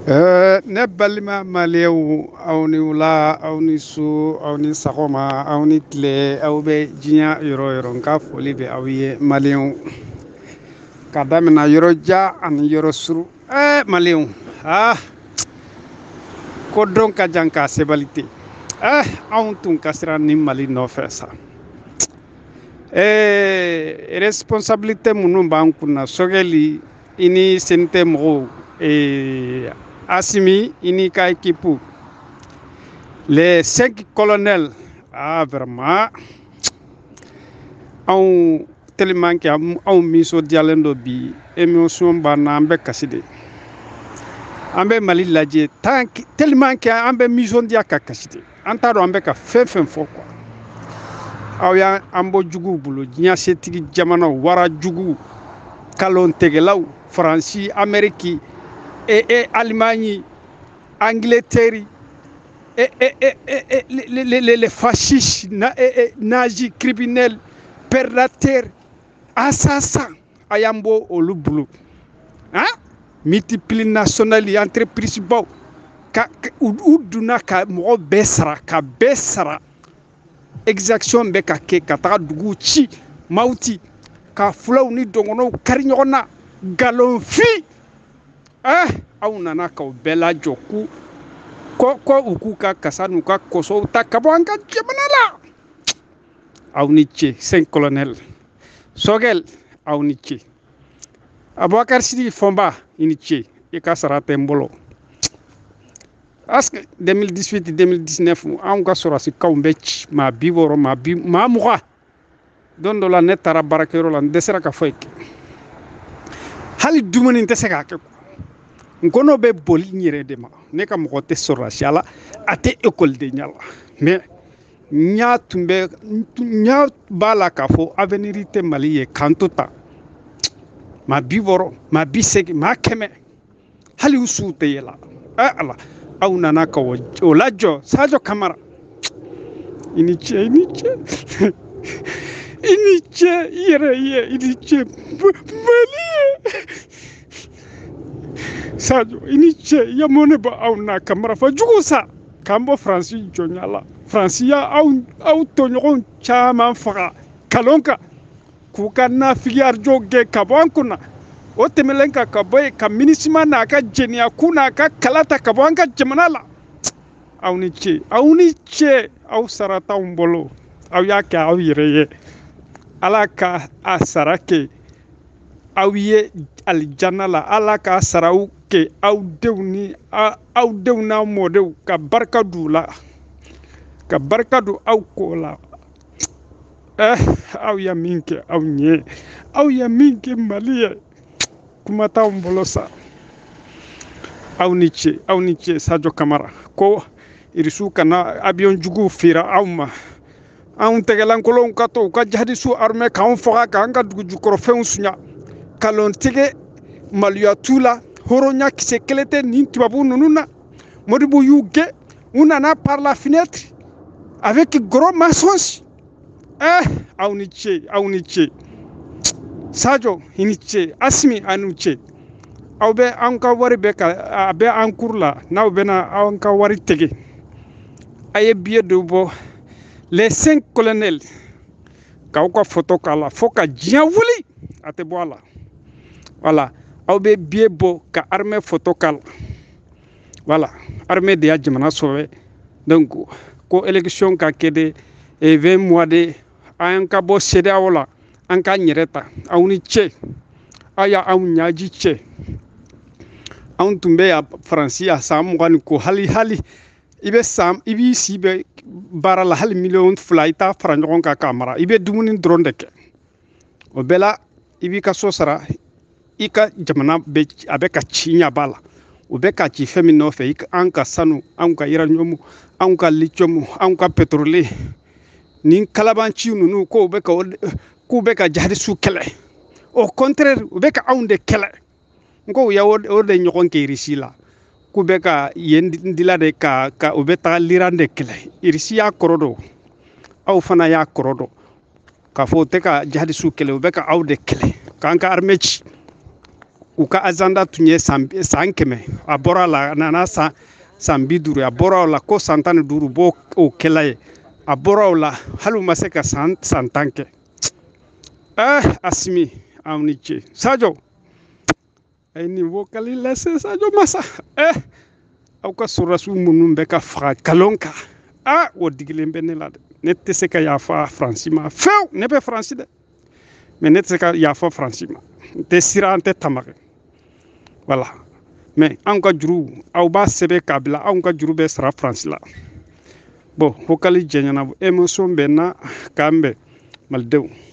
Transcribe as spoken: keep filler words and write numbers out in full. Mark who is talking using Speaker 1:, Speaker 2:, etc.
Speaker 1: Euh, ne balima maliyɛnw aw ni wula aw ni su aw ni sagoma aw ni tile aw bɛ diɲɛ yɔrɔ o yɔrɔ n ka foli bɛ aw ye maliyɛnw ka damina yɔrɔ ja ani yɔrɔ suru eh maliyɛnw ah ko dɔn ka jan k'a sebali tɛ eh anw tun ka siran ni mali nɔfɛ sa eh responsabilité minnu b'an kunna sogɛli i ni senitɛ mɔgɔw eh Assimi, Inika Ekipu. Les cinq colonels, ah vraiment, ont tellement qu'ils ont mis au dialogue bi émotion bana ambe kaside. Ambe Mali ladje tant tellement qu'ils ambe mis au dialogue kaside. Antaro ambe ka fe fe fo quoi. Aw ya ambo jugu bulu nya setigi jamana wara jugu kalon tegelaw France Amérique et, et Allemagne, Angleterre, et, et, et, et, et les, les, les, les fascistes, na, et, et, nazis, criminels, prédateurs, assassins, ayambo olubulo. Hein? Multinationales, entreprises, bon, ou duna ka mo besra, ka besra, exaction beka ke katara dugu chi, mauti, ka flow ni dongono karinyona, galon fi. Eh, aw nana ka bɛɛ lajɔ ku ko ko u k'u ka kasa n'u ka kɔsɔw ta ka bɔ an ka jamana la aw ni ce cinq colonels Sogɛl aw ni ce Abubakar Sidiki Fɔnba i ni ce i ka sara tɛ n bolo parce que deux mille dix-huit deux mille dix-neuf anw ka sɔrɔsikaw bɛ ci maa bi wɔɔrɔ maa bi maa mugan don dɔ la ne taara baarakɛyɔrɔ la n dɛsɛra ka foyi kɛ hali dumuni n tɛ se k'a kɛ nkono be boli nyere de ma ne ka mɔgɔ tɛ sɔrɔsi ala a tɛ école de ɲa la mais ɲa tun bɛ ɲa b'a la k'a fɔ avenir tɛ mali ye k'an to ta maa bi wɔɔrɔ maa bi segin maa kɛmɛ hali u suw tɛ yɛlɛ eh ala aw nana ka o lajɔ Sadio Kamara i ni ce i ni ce i ni ce i yɛrɛ ye i ni ce mali ye Sadio ini ce ya mone ba aw na kamara fa jugu sa kambo France jonya la France ya aw aw to ɲɔgɔn caman faga kalon kan k'u ka nafigi arjo gɛ ka bɔ an kunna o tɛmɛlen kan ka bɔ yen ka minisima n'a ka jɛniya kun n'a ka kala ta ka bɔ an ka jamana la aw ni ce aw ni ce aw sara t'anw bolo aw y'a kɛ aw yɛrɛ ye ala ka a sara kɛ aw ye alijanna la ala ka saraw kɛ aw denw ni aw denw n'aw mɔdenw ka barika d'u la ka barika don aw ko la eh aw ya min kɛ aw ɲɛ aw ya min kɛ mali ye kuma t'anw bolo sa aw ni ce aw ni ce Sadio Kamara ko irisiw kana avion juguw fira aw ma anw tɛgɛlankolonw ka to u ka jihadisu armée k'anw faga k'an ka dugu jukɔrɔfɛnw suɲa kalon tigɛ maloya t'u la hɔrɔnya kisɛ kelen tɛ nin tubabu ninnu na Modibo y'u gɛn u nana par la fenêtre avec gros mensonges eh aw ni ce aw ni ce Sadio i ni ce Assimi a n'u ce aw bɛ an ka wari bɛ ka a bɛ an cours la n'aw bɛna an ka wari tigɛ a ye billet dɔ bɔ les cinq colonels k'aw ka photo k'a la fo ka diɲɛ wuli a tɛ bɔ a la voilà aw bɛ billet bɔ ka armée photo k'a la voilà armée de y'a jamana sauvé donc ko élection ka kɛ de vingt mois de an ka bɔ C D A O la an ka n yɛrɛ ta aw ni ce aw y'aw ɲaji cɛ anw tun bɛ yan faransi yan san mugan ni ko hali hali i bɛ san i b'i si bɛ baara la hali miliyɔn fila i t'a fara ɲɔgɔn kan k'a mara i bɛ dumuni dɔrɔn de kɛ o bɛɛ la i b'i ka so sara i ka jamana bɛ a bɛ ka ci ɲɛ b'a la o bɛ ka ci fɛn min nɔfɛ an ka sanu an ka uranium an ka lithium an ka pétrole ni kalabanci ninnu k'o bɛ ka k'u bɛ ka jihadisu kɛlɛ au contraire u bɛ ka anw de kɛlɛ n ko u ye o de ɲɔgɔn kɛ irisi la k'u bɛ ka yen dila de ka ka u bɛ taga liran de kɛlɛ irisi y'a kɔrɔ dɔn aw fana y'a kɔrɔ dɔn k'a fɔ u tɛ ka jihadisu kɛlɛ u bɛ ka aw de kɛlɛ k'an ka armée ci u ka agenda tun ye san san kɛmɛ a bɔra la a nana san san bi duuru a bɔra o la ko san tan ni duuru b'o o kɛla ye a bɔra o la hali u ma se ka san san tan kɛ eh Asimi aw ni ce Sadio a ye nin vocali lase Sadio Massa eh aw ka sɔrɔdasiw minnu bɛ ka faga kalon kan ah o digilen bɛ ne la dɛ ne tɛ se ka yafa Faransi ma fewu ne bɛ Faransi dɛ mais ne tɛ se ka yafa Faransi ma n tɛ siran an tɛ tamaga voilà mais anw ka juru aw b'a sɛbɛn k'a bila anw ka juru bɛ sara Faransi la bon vocali jɛɲana émotion bɛ n na k'an bɛn malidenw